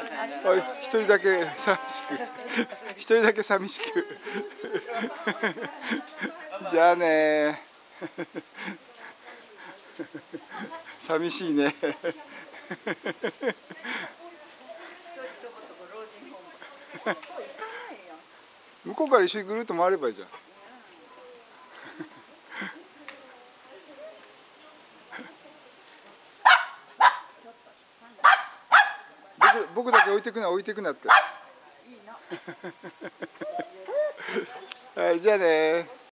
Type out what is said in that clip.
おい、一人だけ寂しく。一人だけ寂しく。じゃあね。寂しいね。向こうから一緒にぐるっと回ればいいじゃん。僕だけ置いてくな、置いてくなって。はい、じゃあね。